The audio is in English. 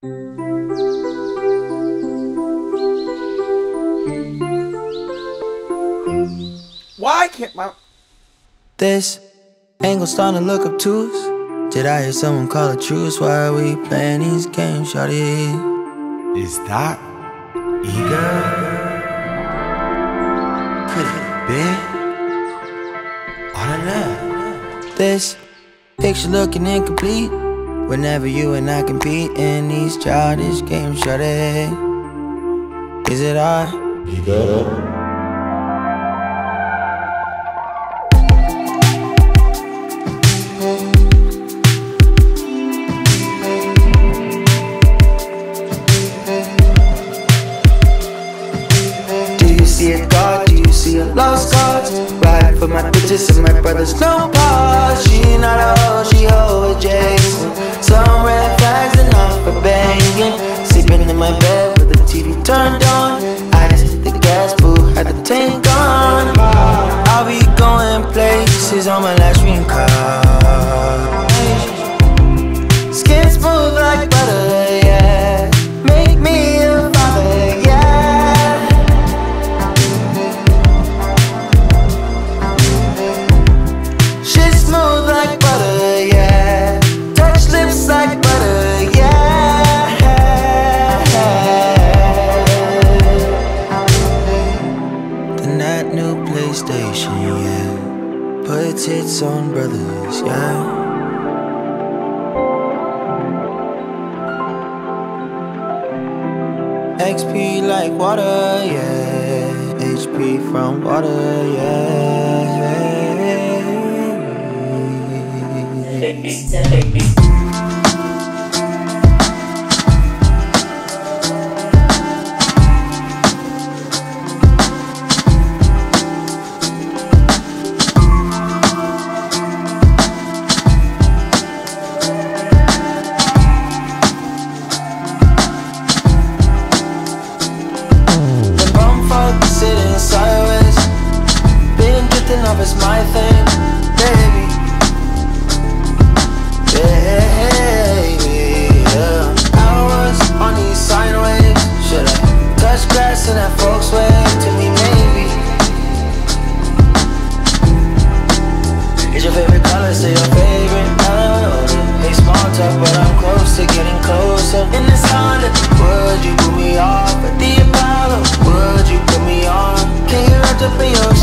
Why can't my... This angle starting to look obtuse. Did I hear someone call a truce? Why are we playing these games, shawty? Is that Igor? Could it be? I don't know. This picture looking incomplete. Whenever you and I compete in these childish games, shawty. Is it I? Igor? See a God, do you see a lost cause? Ride for my bitches and my brothers, no pause. She not a hoe, she hoe adjacent. Some red flags enough for banging. Sleeping in my bed with the TV turned on. I just hit the gas, boo, had the tank on. I'll be going places on my last dream car. Skin smooth like butter, yeah. Make me a father, yeah. PlayStation, yeah. Puts hits on brothers, yeah. XP like water, yeah. HP from water, yeah. Sitting sideways, been drifting off is my thing, baby. Yeah. Hours on these sine waves. Should I touch grass in that folks wave to me, maybe? Is your favorite color still your favorite color? Hey, small talk, but I'm close to getting closer. In this Honda, would you put me off at the Apollo? Would you put me on? Can you wrap up in your